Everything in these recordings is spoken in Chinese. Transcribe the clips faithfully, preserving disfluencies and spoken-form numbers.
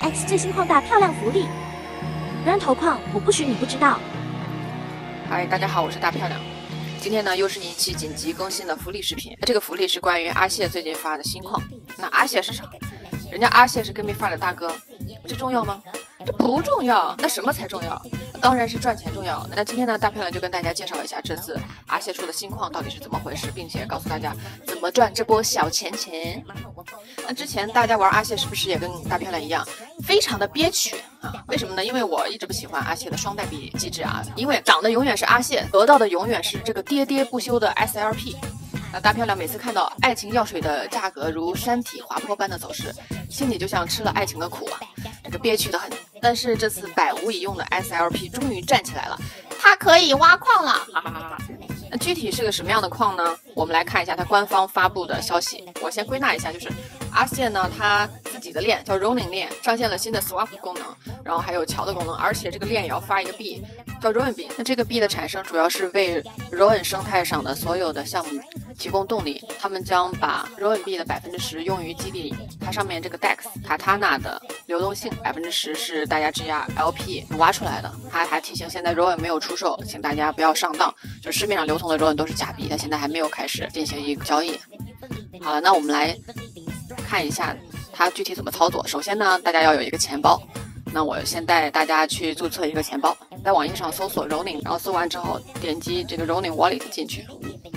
X 最新矿大漂亮福利，人头矿我不许你不知道。 嗨，大家好，我是大漂亮。今天呢，又是一期紧急更新的福利视频。这个福利是关于阿谢最近发的新矿。那阿谢是啥？人家阿谢是 Give Me Five 的大哥，这重要吗？这不重要。那什么才重要？当然是赚钱重要。那今天呢，大漂亮就跟大家介绍一下这次阿谢出的新矿到底是怎么回事，并且告诉大家怎么赚这波小钱钱。那之前大家玩阿谢是不是也跟大漂亮一样，非常的憋屈啊？为什么呢？因为我一直不喜欢阿谢的双代币机制啊，因为涨的永远是阿谢，得到的永远是这个喋喋不休的 S L P。那大漂亮每次看到爱情药水的价格如山体滑坡般的走势，心里就像吃了爱情的苦啊，这个憋屈的很。但是这次百无一用的 S L P 终于站起来了，它可以挖矿了，哈哈哈哈。那具体是个什么样的矿呢？我们来看一下它官方发布的消息。我先归纳一下，就是阿谢呢，它自己的链叫 Ronin 链，上线了新的 Swap 功能，然后还有桥的功能，而且这个链也要发一个币叫 Ronin 币。那这个币的产生主要是为 Ronin 生态上的所有的项目提供动力，他们将把 Ronin 币的百分之十用于激励它上面这个 D E X Katana 的流动性，百分之十是大家 G R L P 挖出来的。他还提醒现在 Ronin 没有出售，请大家不要上当，就市面上流通的 Ronin 都是假币，它现在还没有开始进行一个交易。好了，那我们来看一下它具体怎么操作。首先呢，大家要有一个钱包。那我先带大家去注册一个钱包，在网页上搜索 Ronin， 然后搜完之后点击这个 Ronin Wallet 进去，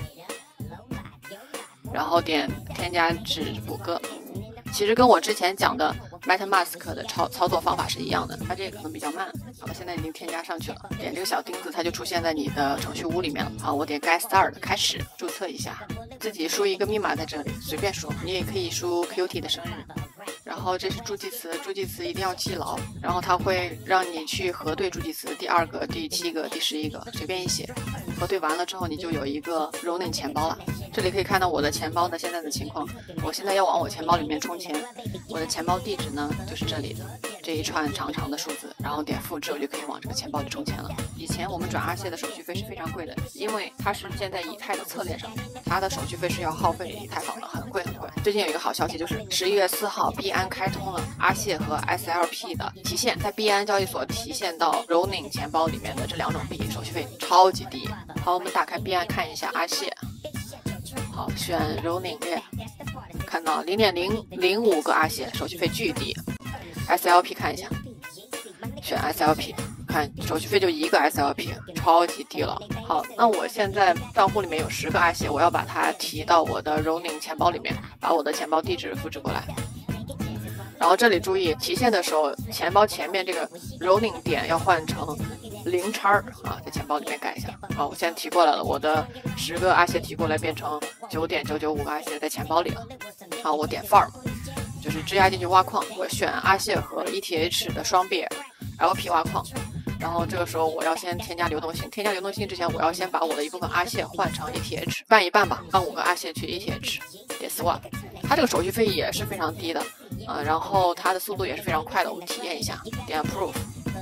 然后点添加至谷歌。其实跟我之前讲的 MetaMask 的操操作方法是一样的，它这个可能比较慢。好了，现在已经添加上去了，点这个小钉子，它就出现在你的程序屋里面了。好，我点 Get Start 开始注册一下，自己输一个密码在这里，随便输，你也可以输 Q T 的生日。然后这是助记词，助记词一定要记牢，然后它会让你去核对助记词，第二个、第七个、第十一个，随便一写。核对完了之后，你就有一个 Ronin 钱包了。这里可以看到我的钱包的现在的情况，我现在要往我钱包里面充钱，我的钱包地址呢就是这里的这一串长长的数字，然后点复制，我就可以往这个钱包里充钱了。以前我们转阿谢的手续费是非常贵的，因为它是建在以太的侧链上，它的手续费是要耗费以太坊的，很贵很贵。最近有一个好消息，就是十一月四号币安开通了阿谢和 S L P 的提现，在币安交易所提现到 Ronin 钱包里面的这两种币手续费超级低。好，我们打开币安看一下阿谢，好，选 Ronin 链，看到 零点零零五 个阿谢，手续费巨低。S L P 看一下，选 S L P， 看手续费就一个 S L P， 超级低了。好，那我现在账户里面有十个阿谢，我要把它提到我的 Ronin 钱包里面，把我的钱包地址复制过来。然后这里注意，提现的时候，钱包前面这个 Ronin 点要换成零叉啊，在钱包里面改一下。好，我现在提过来了，我的十个阿谢提过来变成九点九九五个阿谢在钱包里了。好，我点 Farm， 就是质押进去挖矿，我选阿谢和 E T H 的双币 L P 挖矿。然后这个时候我要先添加流动性，添加流动性之前，我要先把我的一部分阿谢换成 E T H， 半一半吧，换五个阿谢去 E T H， 点 Swap， 它这个手续费也是非常低的。呃，然后它的速度也是非常快的，我们体验一下，点 Approve，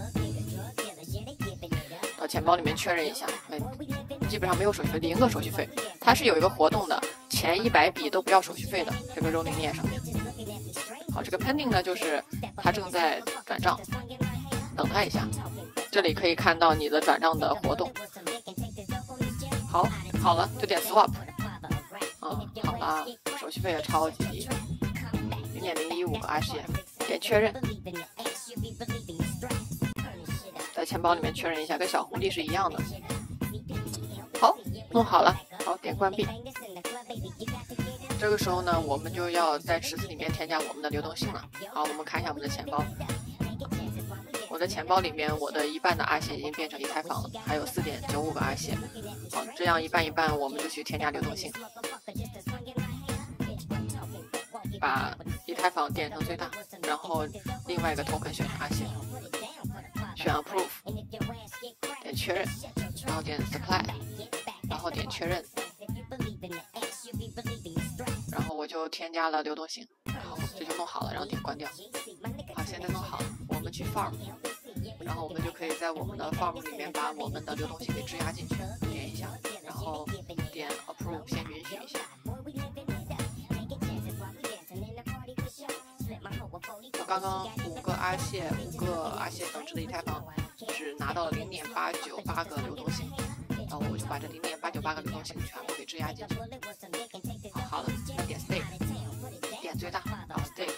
到钱包里面确认一下，哎，基本上没有手续费，零个手续费。它是有一个活动的，前一百笔都不要手续费的，这个 Ronin 链上面。好，这个 Pending 呢，就是它正在转账，等它一下。这里可以看到你的转账的活动。好，好了，就点 Swap。嗯，好了，手续费也超级低。零点零一五个阿谢，点确认，在钱包里面确认一下，跟小红利是一样的。好，弄好了，好，点关闭。这个时候呢，我们就要在池子里面添加我们的流动性了。好，我们看一下我们的钱包，我的钱包里面，我的一半的阿谢已经变成以太坊了，还有四点九五个阿谢。好，这样一半一半，我们就去添加流动性。把以太坊点成最大，然后另外一个 token 选成阿谢，选 Approve， 点确认，然后点 Supply， 然后点确认，然后我就添加了流动性，好，这就弄好了，然后点关掉。好，现在弄好了，我们去 Farm， 然后我们就可以在我们的 Farm 里面把我们的流动性给质押进去，点一下，然后点 Approve， 先允许一下。 刚刚五个阿谢、五个阿谢等值的以太坊只拿到了零点八九八个流动性，然后我就把这零点八九八个流动性全部给质押进去。好，好了，那点 stake， 点最大，然后 stake，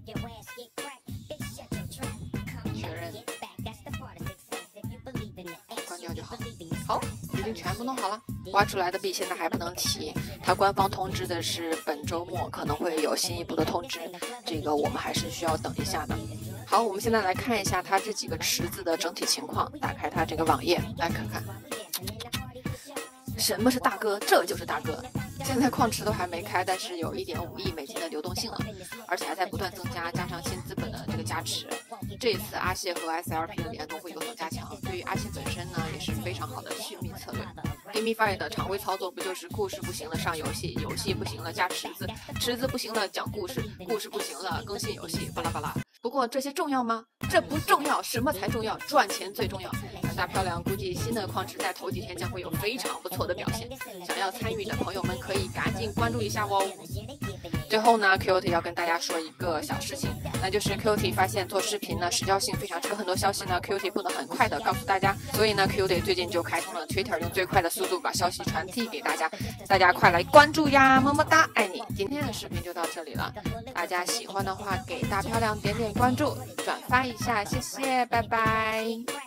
确认，关掉就好。好，已经全部弄好了。挖出来的币现在还不能提，它官方通知的是本周末可能会有新一步的通知，这个我们还是需要等一下的。好，我们现在来看一下它这几个池子的整体情况。打开它这个网页来看看，什么是大哥？这就是大哥。现在矿池都还没开，但是有一点五亿美金的流动性了，而且还在不断增加，加上新资本的这个加持。这一次阿谢和 S L P 的联动会有所加强，对于阿谢本身呢也是非常好的续命策略。GameFi 的常规操作不就是故事不行了上游戏，游戏不行了加池子，池子不行了讲故事，故事不行了更新游戏，巴拉巴拉。不过这些重要吗？这不重要，什么才重要？赚钱最重要。大漂亮估计新的矿池在头几天将会有非常不错的表现，想要参与的朋友们可以赶紧关注一下哦。最后呢 Qt 要跟大家说一个小事情，那就是 Qt 发现做视频呢时效性非常差，很多消息呢 Qt 不能很快的告诉大家，所以呢 Qt 最近就开通了 Twitter， 用最快的速度把消息传递给大家，大家快来关注呀，么么哒，爱你。今天的视频就到这里了，大家喜欢的话给大漂亮点点关注，转发一下，谢谢，拜拜。